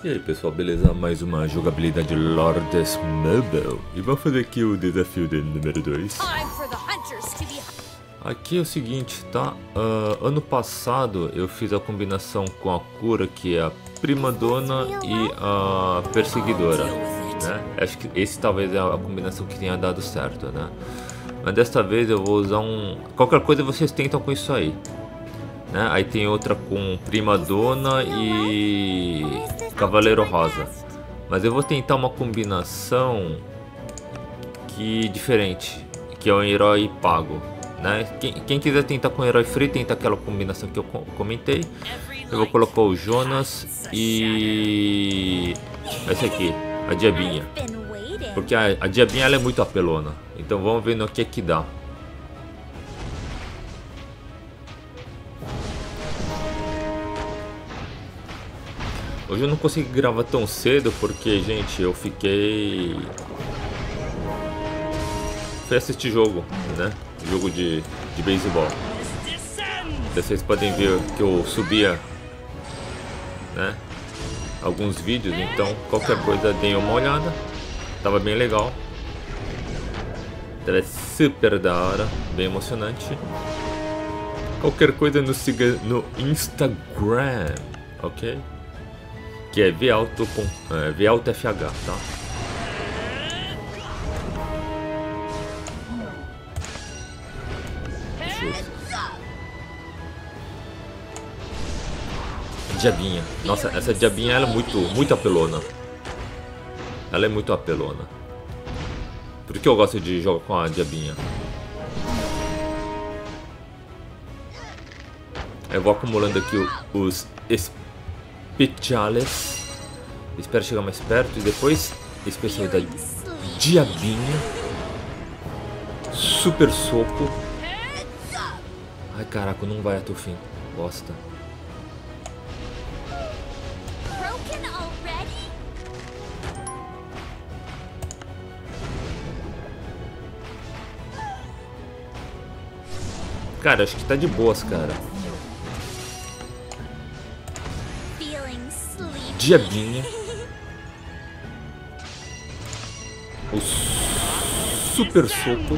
E aí pessoal, beleza? Mais uma jogabilidade Lords Mobile. E vamos fazer aqui o desafio de número 2. Aqui é o seguinte, tá? Ano passado eu fiz a combinação com a cura, que é a Primadona e a Perseguidora, né? Acho que esse talvez é a combinação que tenha dado certo, né? Mas desta vez eu vou usar qualquer coisa vocês tentam com isso aí, né? Aí tem outra com Primadona e Cavaleiro Rosa. Mas eu vou tentar uma combinação diferente, que é um herói pago, né? Quem quiser tentar com o herói free, tenta aquela combinação que eu comentei. Eu vou colocar o Jonas e esse aqui, a Diabinha. Porque a Diabinha ela é muito apelona. Então vamos ver no que é que dá. Hoje eu não consegui gravar tão cedo porque, gente, eu fui assistir jogo, né? Jogo de beisebol. Vocês podem ver que eu subia, né? Alguns vídeos, então qualquer coisa deem uma olhada. Tava bem legal. Ela é super da hora, bem emocionante. Qualquer coisa nos siga no Instagram, ok? Que é VAltoFH, tá? Diabinha. Nossa, essa Diabinha ela é muito apelona. Ela é muito apelona. Por que eu gosto de jogar com a Diabinha? Eu vou acumulando aqui os especiales. Espero chegar mais perto e depois especial da Diabinha. Super soco. Ai caraca, não vai até o fim. Bosta. Cara, acho que tá de boas, cara. Diabinha. O super soco.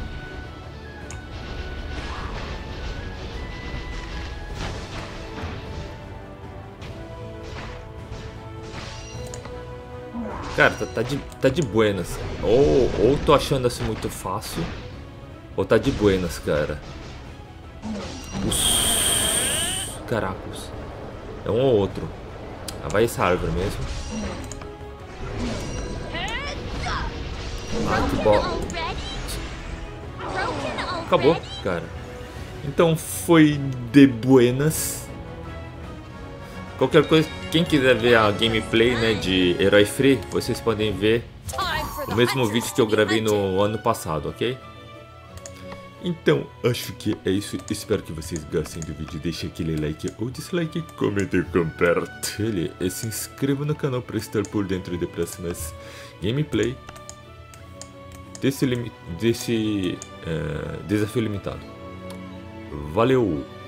Cara, tá de buenas. Ou tô achando assim muito fácil, ou tá de buenas, cara. Caracos. É um ou outro. Ah, vai essa árvore mesmo. Ah, que bola. Acabou, cara. Então foi de buenas. Qualquer coisa, quem quiser ver a gameplay, né, de Herói Free, vocês podem ver o mesmo vídeo que eu gravei no ano passado, ok? Então, acho que é isso. Espero que vocês gostem do vídeo. Deixe aquele like ou dislike, comente, compartilhe e se inscreva no canal para estar por dentro de próximas gameplay desse desafio limitado. Valeu!